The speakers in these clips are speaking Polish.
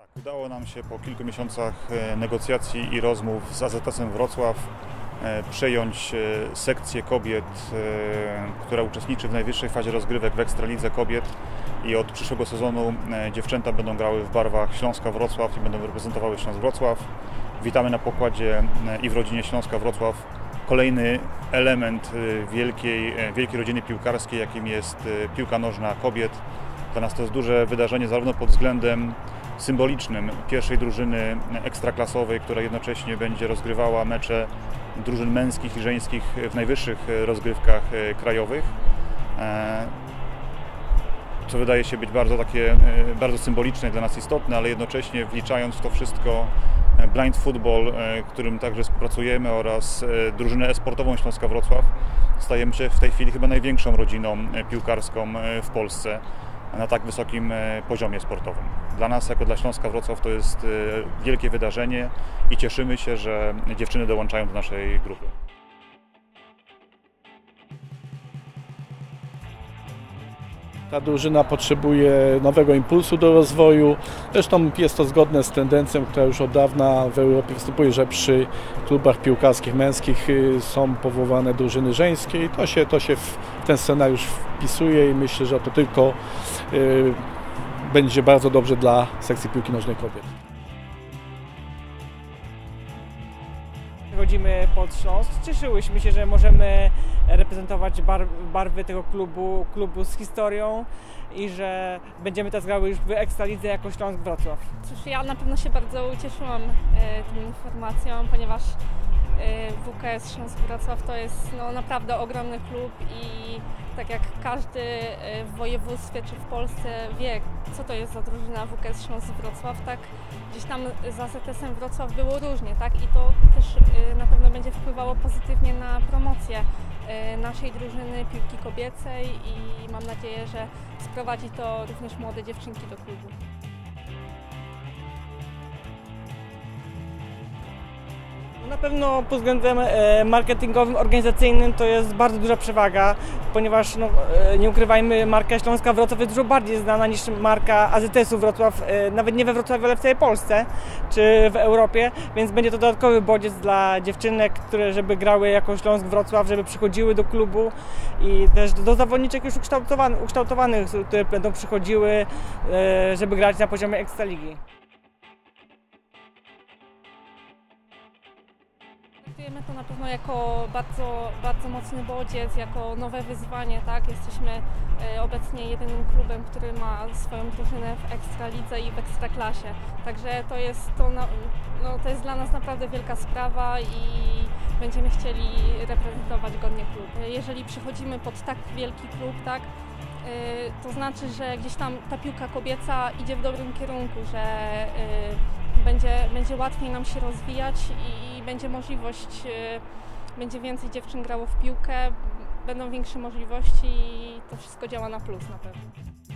Udało nam się po kilku miesiącach negocjacji i rozmów z AZS-em Wrocław przejąć sekcję kobiet, która uczestniczy w najwyższej fazie rozgrywek w Ekstralidze Kobiet i od przyszłego sezonu dziewczęta będą grały w barwach Śląska Wrocław i będą reprezentowały Śląsk Wrocław. Witamy na pokładzie i w rodzinie Śląska Wrocław kolejny element wielkiej rodziny piłkarskiej, jakim jest piłka nożna kobiet. Dla nas to jest duże wydarzenie zarówno pod względem symbolicznym pierwszej drużyny ekstraklasowej, która jednocześnie będzie rozgrywała mecze drużyn męskich i żeńskich w najwyższych rozgrywkach krajowych, co wydaje się być bardzo symboliczne, dla nas istotne, ale jednocześnie wliczając w to wszystko blind football, którym także współpracujemy, oraz drużynę e-sportową Śląska Wrocław, stajemy się w tej chwili chyba największą rodziną piłkarską w Polsce na tak wysokim poziomie sportowym. Dla nas, jako dla Śląska Wrocław, to jest wielkie wydarzenie i cieszymy się, że dziewczyny dołączają do naszej grupy. Ta drużyna potrzebuje nowego impulsu do rozwoju. Zresztą jest to zgodne z tendencją, która już od dawna w Europie występuje, że przy klubach piłkarskich męskich są powoływane drużyny żeńskie i to się w ten scenariusz wpisuje i myślę, że to tylko będzie bardzo dobrze dla sekcji piłki nożnej kobiet. Chodzimy pod Śląsk. Cieszyłyśmy się, że możemy reprezentować barwy tego klubu z historią i że będziemy teraz grały już w Ekstralidze jako Śląsk Wrocław. Cóż, ja na pewno się bardzo ucieszyłam tą informacją, ponieważ WKS Śląsk Wrocław to jest naprawdę ogromny klub i tak jak każdy w województwie czy w Polsce wie, co to jest za drużyna WKS Śląsk Wrocław, tak gdzieś tam z AZS-em Wrocław było różnie, tak, i to też na pewno będzie wpływało pozytywnie na promocję naszej drużyny piłki kobiecej i mam nadzieję, że sprowadzi to również młode dziewczynki do klubu. Na pewno pod względem marketingowym, organizacyjnym to jest bardzo duża przewaga, ponieważ nie ukrywajmy, marka Śląska Wrocław jest dużo bardziej znana niż marka AZS-u Wrocław, nawet nie we Wrocławiu, ale w całej Polsce czy w Europie, więc będzie to dodatkowy bodziec dla dziewczynek, żeby grały jako Śląsk Wrocław, żeby przychodziły do klubu i też do zawodniczek już ukształtowanych, które będą przychodziły, żeby grać na poziomie Ekstraligi. Traktujemy to na pewno jako bardzo mocny bodziec, jako nowe wyzwanie, tak? Jesteśmy obecnie jedynym klubem, który ma swoją drużynę w Ekstralidze i w Ekstraklasie. Także to jest dla nas naprawdę wielka sprawa i będziemy chcieli reprezentować godnie klub. Jeżeli przychodzimy pod tak wielki klub, tak, to znaczy, że gdzieś tam ta piłka kobieca idzie w dobrym kierunku, że będzie łatwiej nam się rozwijać i będzie możliwość, będzie więcej dziewczyn grało w piłkę, będą większe możliwości i to wszystko działa na plus na pewno.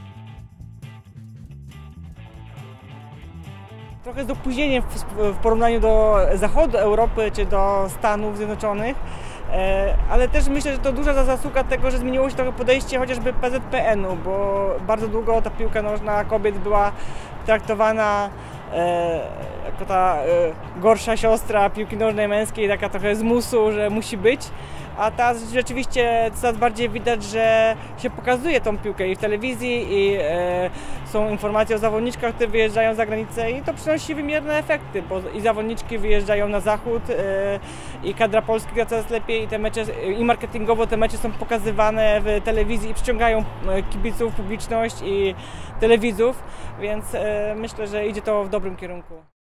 Trochę jest opóźnienie w porównaniu do zachodu Europy czy do Stanów Zjednoczonych, ale też myślę, że to duża zasługa tego, że zmieniło się trochę podejście chociażby PZPN-u, bo bardzo długo ta piłka nożna kobiet była traktowana jako ta gorsza siostra piłki nożnej męskiej, taka trochę z musu, że musi być, a teraz rzeczywiście coraz bardziej widać, że się pokazuje tą piłkę i w telewizji, i są informacje o zawodniczkach, które wyjeżdżają za granicę i to przynosi wymierne efekty, bo i zawodniczki wyjeżdżają na zachód, i kadra Polski gra coraz lepiej, i te mecze, i marketingowo te mecze są pokazywane w telewizji i przyciągają kibiców, publiczność i telewidzów, więc myślę, że idzie to w dobrym kierunku.